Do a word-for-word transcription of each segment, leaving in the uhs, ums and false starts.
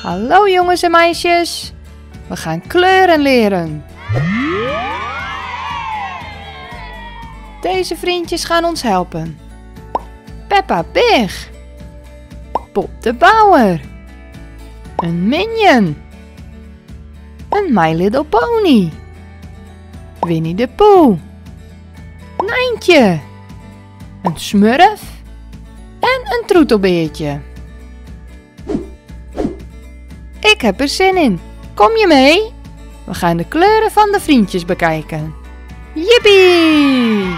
Hallo jongens en meisjes, we gaan kleuren leren. Deze vriendjes gaan ons helpen. Peppa Pig, Bob de Bouwer, een Minion, een My Little Pony, Winnie de Pooh, Nijntje, een Smurf en een troetelbeertje. Ik heb er zin in. Kom je mee? We gaan de kleuren van de vriendjes bekijken. Jippie!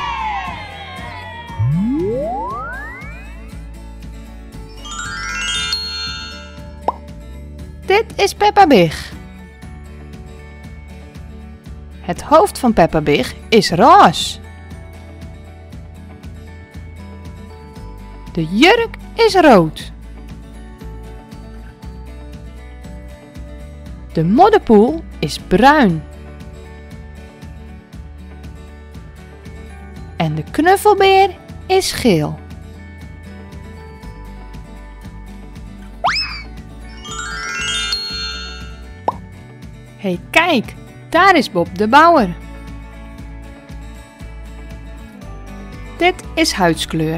Dit is Peppa Pig. Het hoofd van Peppa Pig is roze. De jurk is rood. De modderpoel is bruin. En de knuffelbeer is geel. Hé, hey, kijk, daar is Bob de Bouwer. Dit is huidskleur.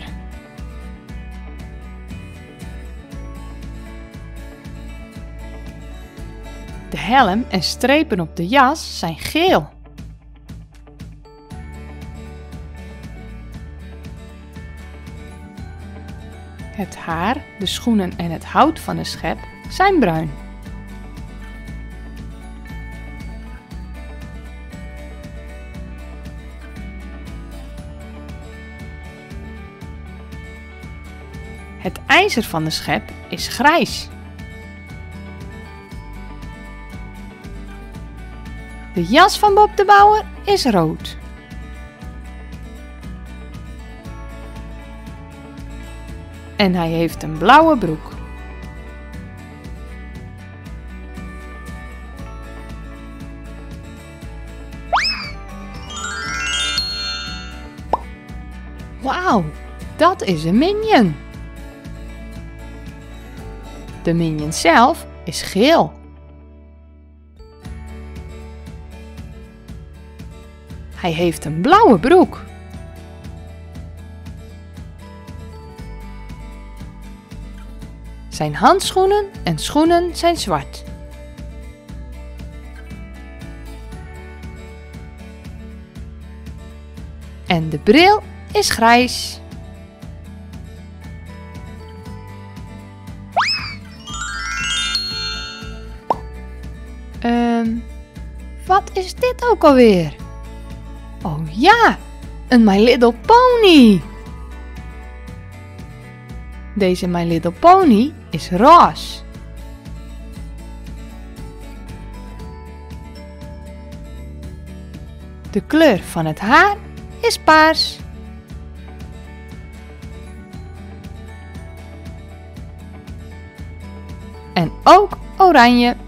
De helm en strepen op de jas zijn geel. Het haar, de schoenen en het hout van de schep zijn bruin. Het ijzer van de schep is grijs. De jas van Bob de Bouwer is rood. En hij heeft een blauwe broek. Wauw, dat is een Minion. De Minion zelf is geel. Hij heeft een blauwe broek. Zijn handschoenen en schoenen zijn zwart. En de bril is grijs. Um, wat is dit ook alweer? Oh ja, een My Little Pony. Deze My Little Pony is roze. De kleur van het haar is paars. En ook oranje.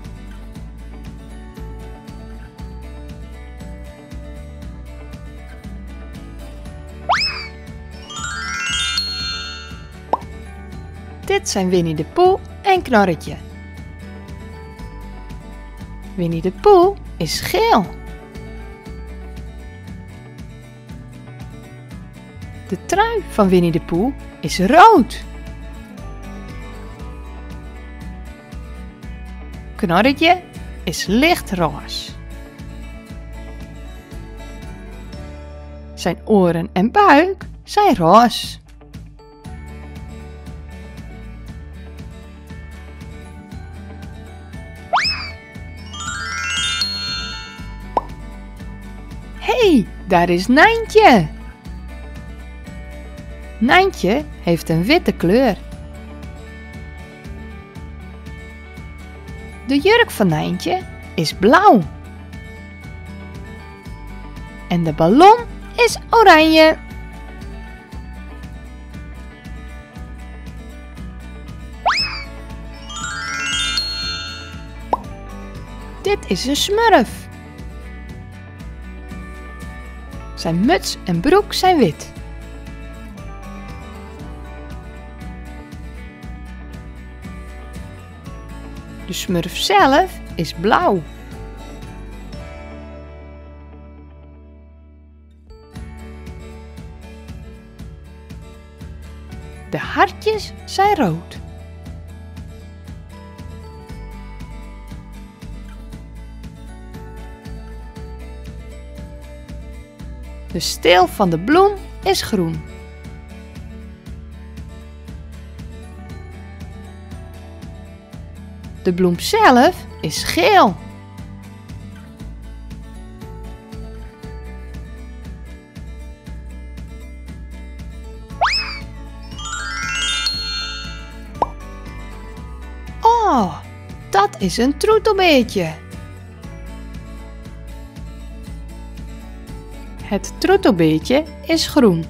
Dit zijn Winnie de Pooh en Knorretje. Winnie de Pooh is geel. De trui van Winnie de Pooh is rood. Knorretje is lichtroze. Zijn oren en buik zijn roze. Hé, hey, daar is Nijntje. Nijntje heeft een witte kleur. De jurk van Nijntje is blauw. En de ballon is oranje. Dit is een Smurf. Zijn muts en broek zijn wit. De smurf zelf is blauw. De hartjes zijn rood. De steel van de bloem is groen. De bloem zelf is geel. Oh, dat is een troetelbeertje. Het troetelbeertje is groen.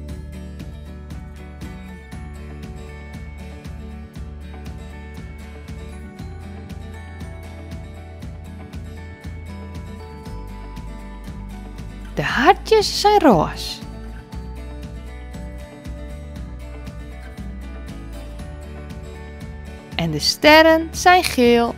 De hartjes zijn roze. En de sterren zijn geel.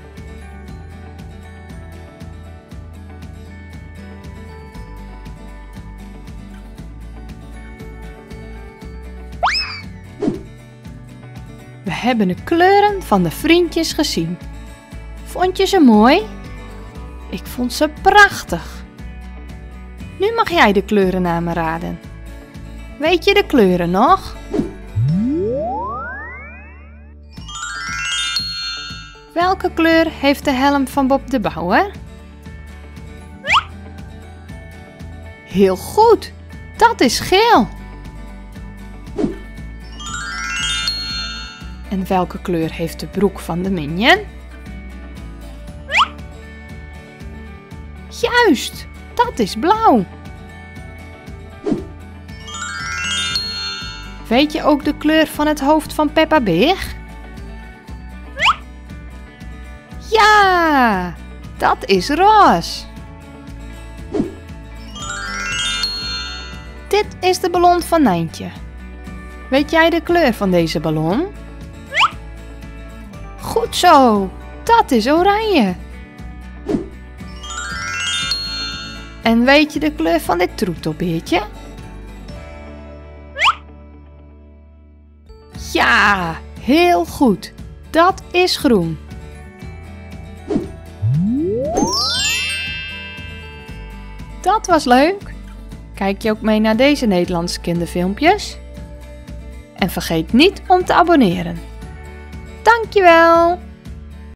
We hebben de kleuren van de vriendjes gezien. Vond je ze mooi? Ik vond ze prachtig. Nu mag jij de kleurennamen raden. Weet je de kleuren nog? Welke kleur heeft de helm van Bob de Bouwer? Heel goed, dat is geel. En welke kleur heeft de broek van de Minion? Juist, dat is blauw. Weet je ook de kleur van het hoofd van Peppa Pig? Ja, dat is roze. Dit is de ballon van Nijntje. Weet jij de kleur van deze ballon? Goed zo, dat is oranje. En weet je de kleur van dit troetelbeertje? Ja, heel goed. Dat is groen. Dat was leuk. Kijk je ook mee naar deze Nederlandse kinderfilmpjes? En vergeet niet om te abonneren. Dankjewel!